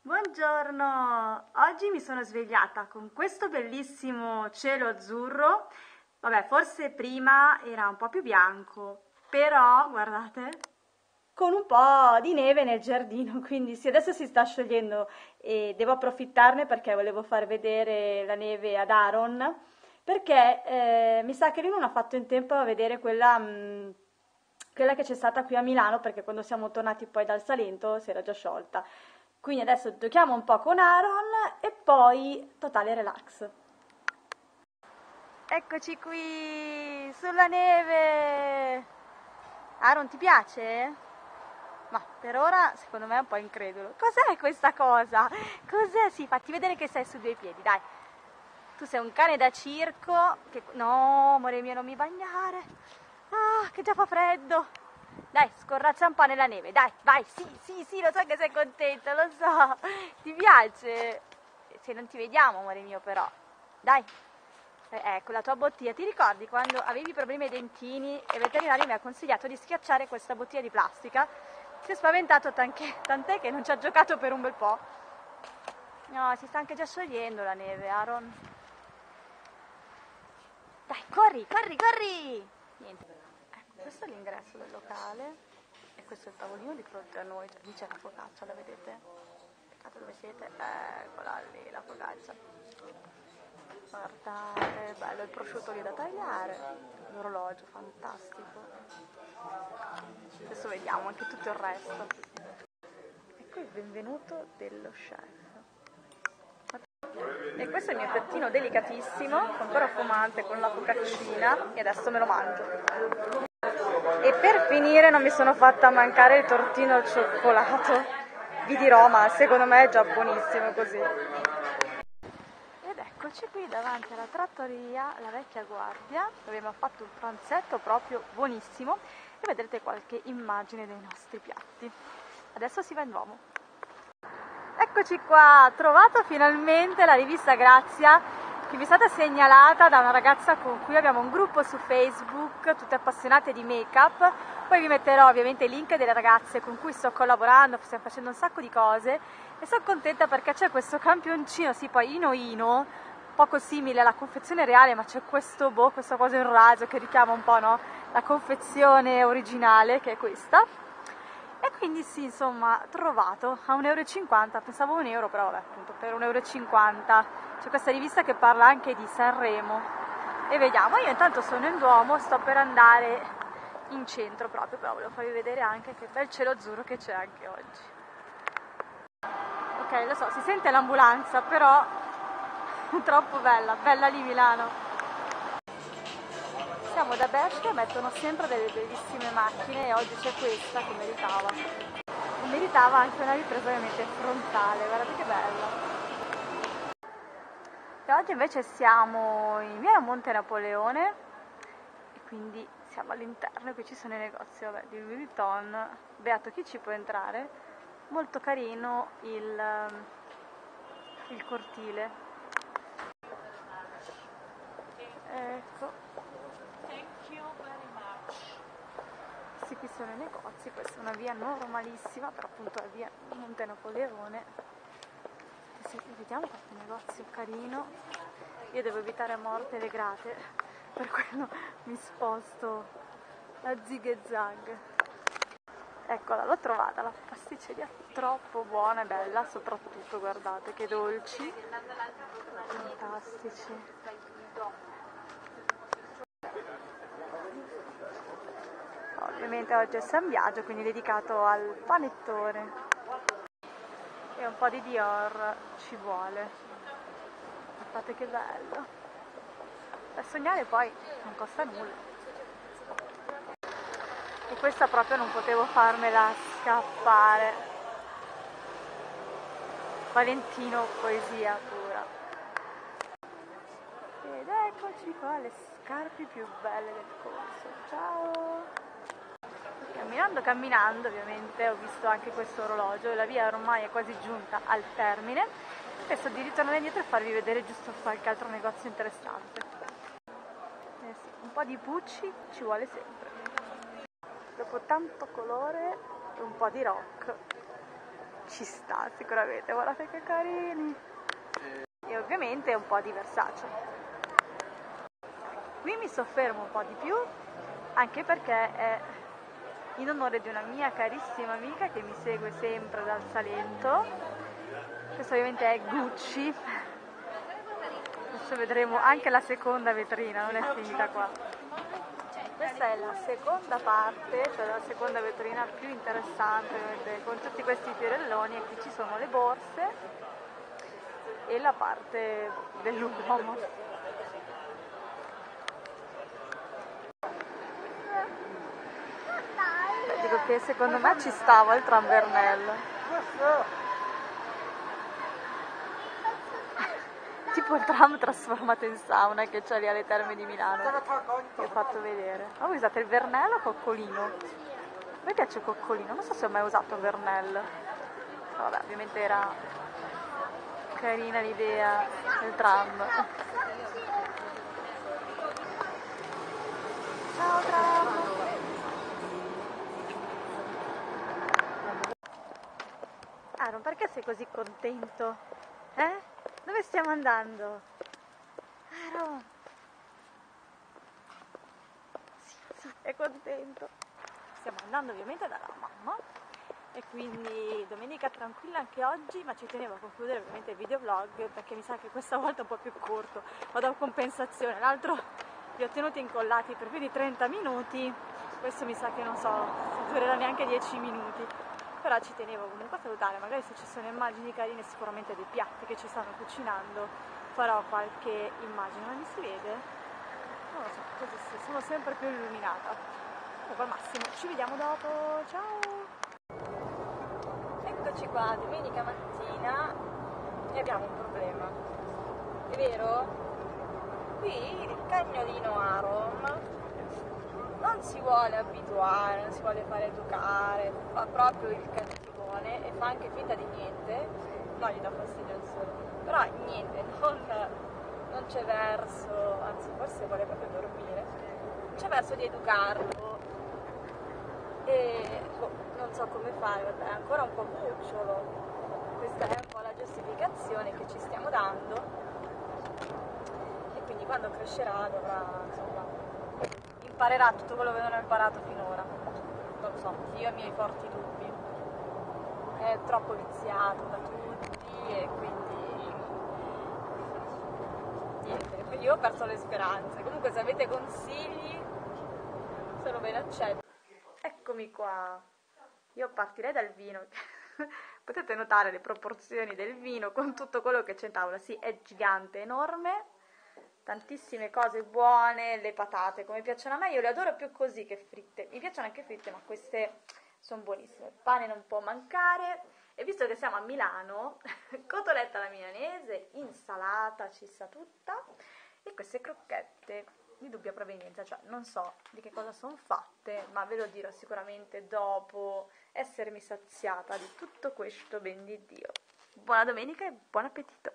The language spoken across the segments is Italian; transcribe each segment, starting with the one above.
Buongiorno, oggi mi sono svegliata con questo bellissimo cielo azzurro. Vabbè, forse prima era un po' più bianco, però guardate, con un po' di neve nel giardino, quindi sì, adesso si sta sciogliendo e devo approfittarne perché volevo far vedere la neve ad Aaron, perché mi sa che lui non ha fatto in tempo a vedere quella che c'è stata qui a Milano, perché quando siamo tornati poi dal Salento si era già sciolta. Quindi adesso giochiamo un po' con Aaron e poi totale relax. Eccoci qui sulla neve. Aaron, ti piace? Ma per ora secondo me è un po' incredulo. Cos'è questa cosa? Cos'è? Sì, fatti vedere che sei su due piedi, dai. Tu sei un cane da circo No, amore mio, non mi bagnare. Ah, che già fa freddo. Dai, scorraccia un po' nella neve, dai, vai, sì, lo so che sei contento, lo so. Ti piace? Se non ti vediamo, amore mio, però. Dai. Ecco, la tua bottiglia. Ti ricordi quando avevi problemi ai dentini e il veterinario mi ha consigliato di schiacciare questa bottiglia di plastica? Si è spaventato tant'è che non ci ha giocato per un bel po'. No, si sta anche già sciogliendo la neve, Aaron. Dai, corri! Niente. Ecco, questo è l'ingresso del locale e questo è il tavolino di fronte a noi. Cioè, lì c'è la focaccia, la vedete? Peccato dove siete? Eccola lì, la focaccia. Guardate, bello il prosciutto lì da tagliare, l'orologio fantastico. Adesso vediamo anche tutto il resto. Ecco il benvenuto dello chef. E questo è il mio piattino delicatissimo, ancora fumante con la focaccina e adesso me lo mangio. E per finire non mi sono fatta mancare il tortino al cioccolato. Vi dirò, ma secondo me è già buonissimo così. Ed eccoci qui davanti alla trattoria La Vecchia Guardia, dove abbiamo fatto un pranzetto proprio buonissimo e vedrete qualche immagine dei nostri piatti. Adesso si va in Duomo. Eccoci qua, trovato finalmente la rivista Grazia, che mi è stata segnalata da una ragazza con cui abbiamo un gruppo su Facebook, tutte appassionate di make-up. Poi vi metterò ovviamente i link delle ragazze con cui sto collaborando, stiamo facendo un sacco di cose e sono contenta perché c'è questo campioncino, sì, poi Ino, poco simile alla confezione reale, ma c'è questa cosa in raso che richiama un po', no? La confezione originale, che è questa. E quindi sì, insomma, trovato a 1,50 €, pensavo 1 euro, però vabbè, appunto per 1,50 € c'è questa rivista che parla anche di Sanremo. E vediamo, io intanto sono in Duomo, sto per andare in centro proprio, però volevo farvi vedere anche che bel cielo azzurro che c'è anche oggi. Ok, lo so, si sente l'ambulanza, però è troppo bella lì Milano. Siamo da Bershka e mettono sempre delle bellissime macchine e oggi c'è questa che meritava. E meritava anche una ripresa ovviamente frontale, guardate che bella. E oggi invece siamo in via Monte Napoleone e quindi siamo all'interno, qui ci sono i negozi di Louis Vuitton, beato chi ci può entrare, molto carino il cortile. Ecco. Sì, qui sono i negozi, questa è una via normalissima, però appunto è via Monte Napoleone. Sì, vediamo questo negozio carino. Io devo evitare a morte le grate, per quello mi sposto a zig e zag. Eccola, l'ho trovata, la pasticceria troppo buona e bella, soprattutto guardate che dolci, fantastici. Ovviamente oggi è San Biagio, quindi dedicato al panettone. E un po' di Dior ci vuole. Guardate che bello. Per sognare poi non costa nulla. E questa proprio non potevo farmela scappare. Valentino, poesia pura. Ed eccoci qua, le scarpe più belle del corso. Ciao! Camminando ovviamente ho visto anche questo orologio e la via ormai è quasi giunta al termine. Penso di ritornare indietro e farvi vedere giusto qualche altro negozio interessante. Sì, un po' di Pucci ci vuole sempre. Dopo tanto colore e un po' di rock. ci sta sicuramente, guardate che carini. E ovviamente un po' di Versace. Qui mi soffermo un po' di più, anche perché è in onore di una mia carissima amica che mi segue sempre dal Salento. Questo ovviamente è Gucci. Adesso vedremo anche la seconda vetrina, non è finita qua. Questa è la seconda parte, cioè la seconda vetrina più interessante, ovviamente, con tutti questi fiorelloni, e qui ci sono le borse e la parte dell'uomo. Dico che secondo me ci stava il tram Vernello. Tipo il tram trasformato in sauna che c'è lì alle Terme di Milano. Vi ho fatto vedere. Ma voi usate il Vernello o Coccolino? A me piace Coccolino, non so se ho mai usato Vernello. Vabbè, ovviamente era carina l'idea del tram. Ciao tram! Aaron, perché sei così contento? Dove stiamo andando? Aaron! Sì, è contento. Stiamo andando ovviamente dalla mamma e quindi domenica tranquilla anche oggi, ma ci tenevo a concludere ovviamente il videovlog perché mi sa che questa volta è un po' più corto, vado a compensazione. L'altro li ho tenuti incollati per più di 30 minuti, questo mi sa che non so, non durerà neanche 10 minuti. Però ci tenevo comunque a salutare, magari se ci sono immagini carine sicuramente dei piatti che ci stanno cucinando farò qualche immagine, ma mi si vede? Non lo so, così sì, sono sempre più illuminata. Comunque al massimo, ci vediamo dopo, ciao! Eccoci qua, domenica mattina e abbiamo un problema, è vero? Qui il cagnolino Aaron non si vuole abituare, non si vuole fare educare, fa proprio il cattivone e fa anche finta di niente, no, gli dà fastidio il sole, però niente, non c'è verso, anzi forse vuole proprio dormire, non c'è verso di educarlo e non so come fare, vabbè, è ancora un po' cucciolo, questa è un po' la giustificazione che ci stiamo dando e quindi quando crescerà dovrà, insomma, imparerà tutto quello che non ho imparato finora. Non lo so, io ho i miei forti dubbi. È troppo viziato da tutti e quindi niente, quindi io ho perso le speranze. Comunque se avete consigli sono ben accetto. Eccomi qua. Io partirei dal vino. Potete notare le proporzioni del vino con tutto quello che c'è in tavola. Sì, è gigante, enorme. Tantissime cose buone, le patate come piacciono a me, io le adoro più così che fritte, mi piacciono anche fritte ma queste sono buonissime, il pane non può mancare e visto che siamo a Milano, cotoletta alla milanese, insalata ci sta tutta e queste crocchette di dubbia provenienza, cioè non so di che cosa sono fatte ma ve lo dirò sicuramente dopo essermi saziata di tutto questo, ben di Dio. Buona domenica e buon appetito!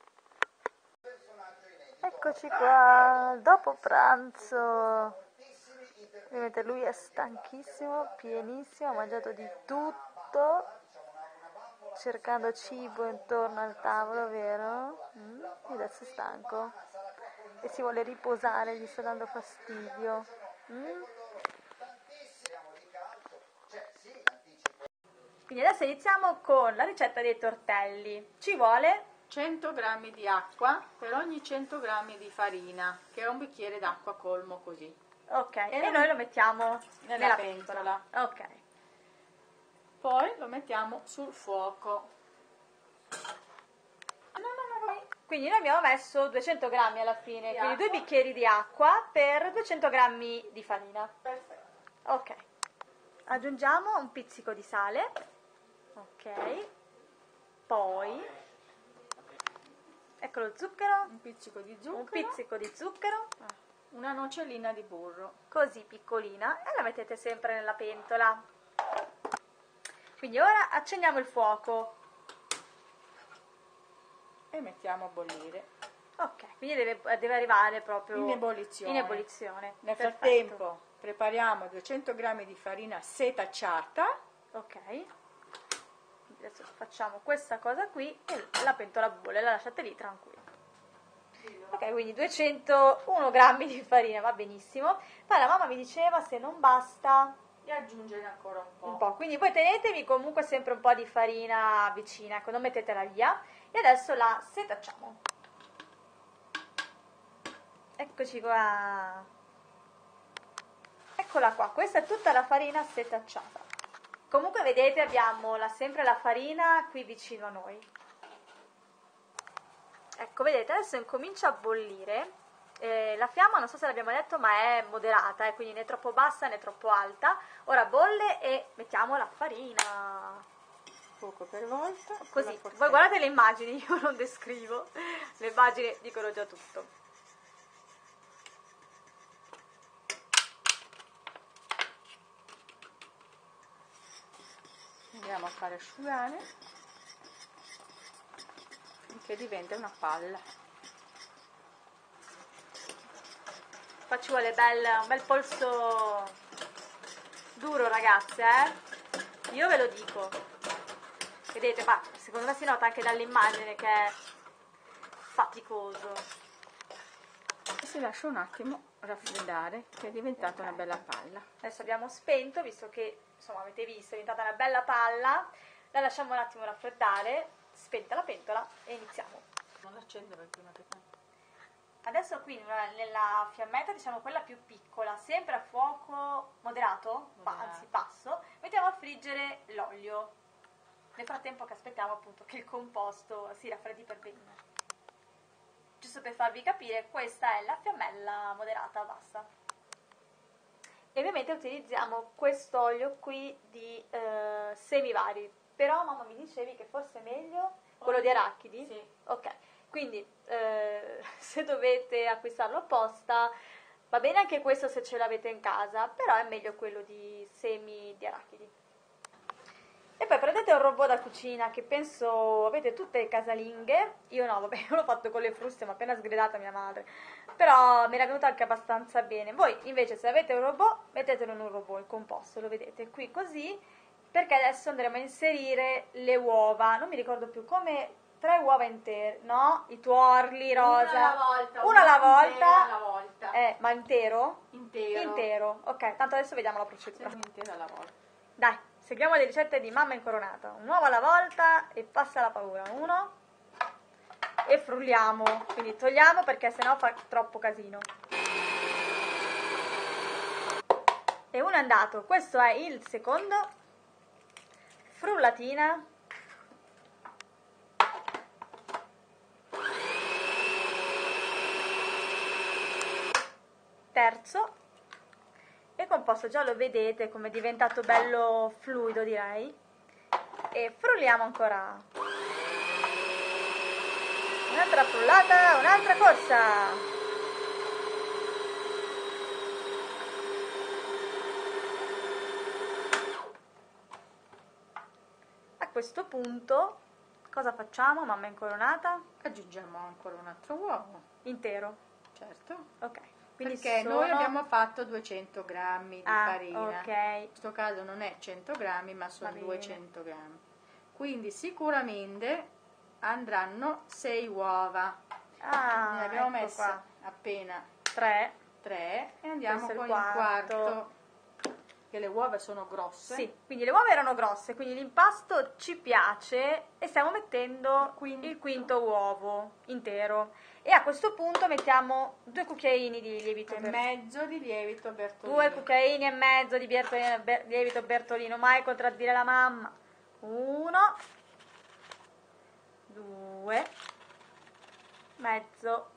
Eccoci qua, dopo pranzo, ovviamente lui è stanchissimo, pienissimo, ha mangiato di tutto, cercando cibo intorno al tavolo, vero? E adesso è stanco e si vuole riposare, gli sta dando fastidio. Quindi adesso iniziamo con la ricetta dei tortelli, ci vuole 100 g di acqua per ogni 100 g di farina, che è un bicchiere d'acqua colmo così. Ok, e noi lo mettiamo nella pentola. Ok. Poi lo mettiamo sul fuoco. Quindi noi abbiamo messo 200 grammi alla fine, quindi 2 bicchieri di acqua per 200 grammi di farina. Perfetto. Ok. Aggiungiamo un pizzico di sale. Ok. Poi ecco lo zucchero. Un pizzico di zucchero. Un pizzico di zucchero. Una nocellina di burro. Così piccolina e la mettete sempre nella pentola. Quindi ora accendiamo il fuoco. E mettiamo a bollire. Ok, quindi deve arrivare proprio in ebollizione. Nel frattempo prepariamo 200 g di farina setacciata. Ok. adesso facciamo questa cosa qui e la pentola bolle, la lasciate lì tranquilla. Ok, quindi 201 grammi di farina, va benissimo. Poi la mamma mi diceva se non basta E aggiungere ancora un po', quindi voi tenetevi comunque sempre un po' di farina vicina, ecco, non mettetela via. E adesso la setacciamo. Eccoci qua. Eccola qua, questa è tutta la farina setacciata. Comunque vedete abbiamo sempre la farina qui vicino a noi. Ecco, vedete, adesso incomincia a bollire. La fiamma, non so se l'abbiamo detto, ma è moderata, quindi né troppo bassa né troppo alta. Ora bolle e mettiamo la farina. poco per volta. Così, voi guardate le immagini, io non descrivo, le immagini dicono già tutto. Andiamo a fare asciugare finché diventa una palla. Qua ci vuole un bel polso duro, ragazze, io ve lo dico. Vedete, ma secondo me si nota anche dall'immagine che è faticoso. E si lascia un attimo raffreddare, che è diventata una bella palla. Adesso abbiamo spento, visto che, insomma, avete visto, è diventata una bella palla. La lasciamo un attimo raffreddare, spenta la pentola e iniziamo. Non accendere prima che tanto. Adesso qui nella fiammetta, diciamo quella più piccola, sempre a fuoco moderato, anzi basso, mettiamo a friggere l'olio. Nel frattempo che aspettiamo appunto che il composto si raffreddi per bene. Giusto per farvi capire, questa è la fiammella moderata bassa. E ovviamente utilizziamo quest'olio qui di semi vari, però mamma mi dicevi che forse è meglio quello di arachidi? Sì. Ok, quindi se dovete acquistarlo apposta, va bene anche questo se ce l'avete in casa, però è meglio quello di semi di arachidi. E poi prendete un robot da cucina che penso avete tutte le casalinghe, io no, vabbè, io l'ho fatto con le fruste, ma appena sgridata mia madre, però mi era venuto anche abbastanza bene. Voi invece se avete un robot, mettetelo in un robot, il composto, lo vedete qui così, perché adesso andremo a inserire le uova, non mi ricordo più come, 3 uova intere, no? I tuorli rosa, una alla volta, alla volta. Ma intero? Intero. Intero, ok, tanto adesso vediamo la procedura. Intero alla volta. Dai, seguiamo le ricette di mamma incoronata. Un uovo alla volta e passa la paura. Uno. E frulliamo. Quindi togliamo perché sennò fa troppo casino. E uno è andato. Questo è il secondo. Frullatina. Terzo. Il composto già lo vedete come è diventato bello fluido, direi. E frulliamo ancora. Un'altra frullata, un'altra corsa. A questo punto cosa facciamo, mamma incoronata? Aggiungiamo ancora un altro uovo. Intero. Certo. Ok. Quindi Perché noi abbiamo fatto 200 grammi di farina. Ok. In questo caso non è 100 grammi, ma sono 200 grammi. Quindi sicuramente andranno 6 uova. Ne abbiamo ecco messe qua. appena 3. 3 e andiamo Questo è con il il quarto. Che le uova sono grosse. Sì, quindi le uova erano grosse, quindi l'impasto ci piace e stiamo mettendo il quinto uovo intero. E a questo punto mettiamo 2 cucchiaini di lievito E mezzo di lievito Bertolino. 2 cucchiaini e mezzo di lievito Bertolino, mai contraddire la mamma. 1, 2, mezzo.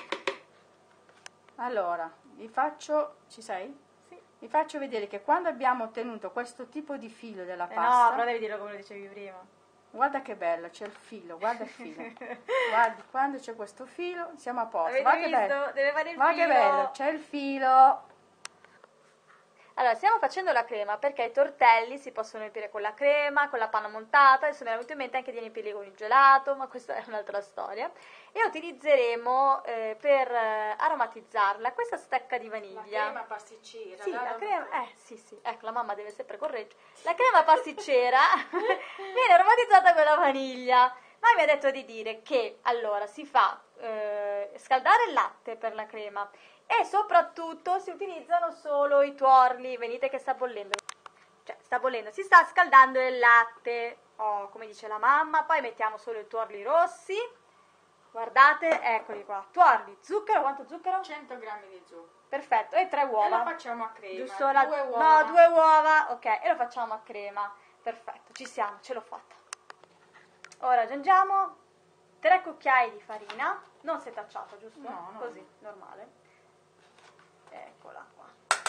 Allora, vi faccio, ci sei? Sì. Vi faccio vedere che quando abbiamo ottenuto questo tipo di filo della No, pasta, però devi dirlo come lo dicevi prima. guarda che bello, c'è il filo, guarda il filo. Guardi, quando c'è questo filo siamo a posto. Avete Guarda che visto? bello. Deve fare il Guarda filo. che bello, c'è il filo. Allora, stiamo facendo la crema perché i tortelli si possono riempire con la crema, con la panna montata, adesso mi è venuto in mente anche di riempirli con il gelato, ma questa è un'altra storia. E utilizzeremo per aromatizzarla questa stecca di vaniglia. La crema pasticcera. Sì, la crema, sì, ecco, la mamma deve sempre correggere. La crema pasticcera viene aromatizzata con la vaniglia. Ma mi ha detto di dire che allora si fa scaldare il latte per la crema e soprattutto si utilizzano solo i tuorli. Venite che sta bollendo. Cioè, sta bollendo, si sta scaldando il latte. Oh, come dice la mamma, poi mettiamo solo i tuorli rossi. Guardate, eccoli qua. Tuorli, zucchero, quanto zucchero? 100 grammi di zucchero. Perfetto, e 3 uova. E lo facciamo a crema. Giusto, 2 uova. No, 2 uova, ok, e lo facciamo a crema. Perfetto, ci siamo, ce l'ho fatta. Ora aggiungiamo 3 cucchiai di farina, non setacciata, giusto? No. Così, normale. Eccola qua.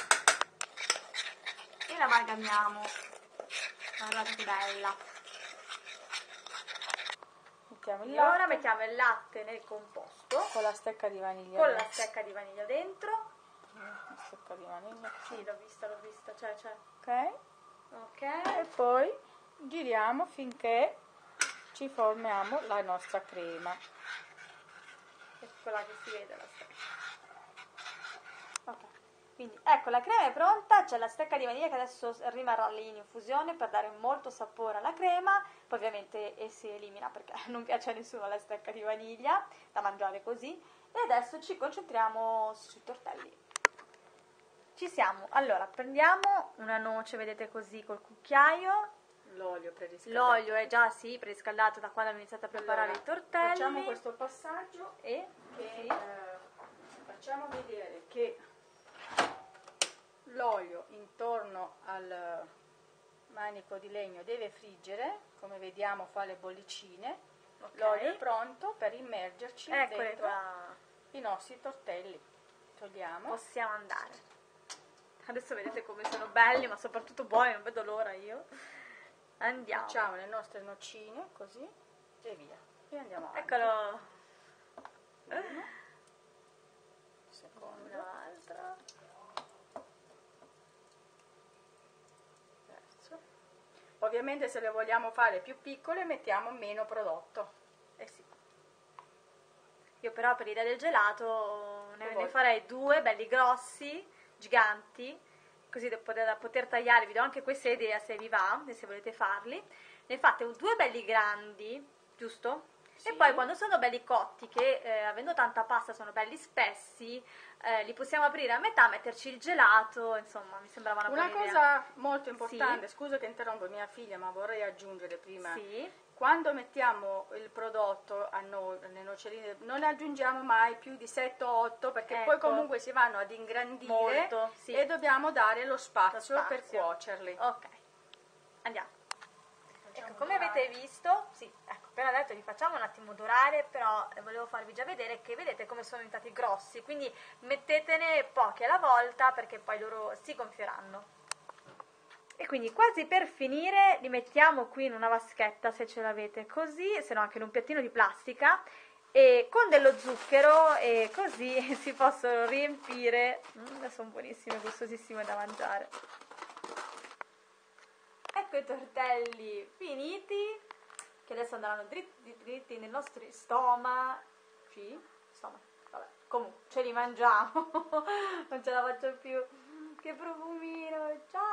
E la amalgamiamo. Guardate che bella. Mettiamo il E ora latte mettiamo il latte nel composto. con la stecca di vaniglia. Con la stecca di vaniglia dentro. La stecca di vaniglia. Sì, l'ho vista, c'è. Ok. Ok. E poi giriamo finché ci formiamo la nostra crema. Eccola che si vede la stecca. Ok. Quindi ecco, la crema è pronta, c'è la stecca di vaniglia che adesso rimarrà lì in infusione per dare molto sapore alla crema, poi ovviamente si elimina perché non piace a nessuno la stecca di vaniglia, da mangiare così, e adesso ci concentriamo sui tortelli. Ci siamo, allora prendiamo una noce, vedete così col cucchiaio, L'olio preriscaldato. l'olio è già preriscaldato da quando abbiamo iniziato a preparare Allora, i tortelli. Facciamo questo passaggio E che facciamo vedere che l'olio intorno al manico di legno deve friggere, come vediamo fa le bollicine. ok. L'olio è pronto per immergerci Eccole dentro qua. i nostri tortelli. Togliamo. Possiamo andare. Adesso vedete come sono belli, ma soprattutto buoni, non vedo l'ora io. Andiamo. Facciamo le nostre noccine così e via. E andiamo avanti. Eccolo. Uno. Secondo. Un'altra. Terzo. Ovviamente se le vogliamo fare più piccole mettiamo meno prodotto. Eh sì. Io però per l'idea del gelato ne voi? farei 2 belli grossi, giganti, così da poter tagliare. Vi do anche questa idea se vi va e se volete farli. Ne fate 2 belli grandi, giusto? Sì. E poi quando sono belli cotti, che avendo tanta pasta sono belli spessi, li possiamo aprire a metà, metterci il gelato, insomma mi sembrava una buona idea. cosa molto importante, Sì. scusa che interrompo mia figlia, ma vorrei aggiungere prima. Sì. Quando mettiamo il prodotto a noi, le noccioline, non ne aggiungiamo mai più di 7 o 8 perché poi Ecco. comunque si vanno ad ingrandire Molto, sì. e dobbiamo dare lo spazio, Lo per spazio. cuocerli. Ok, andiamo. Ecco, come avete visto, sì, ecco, appena detto li facciamo un attimo dorare, però volevo farvi già vedere che vedete come sono diventati grossi, quindi mettetene pochi alla volta perché poi loro si gonfieranno. E quindi quasi per finire li mettiamo qui in una vaschetta se ce l'avete così, se no anche in un piattino di plastica, e con dello zucchero, e così si possono riempire. Sono buonissime, gustosissime da mangiare. Ecco i tortelli finiti, che adesso andranno dritti nei nostri stomaci. Vabbè, comunque ce li mangiamo. Non ce la faccio più. Che profumino, ciao!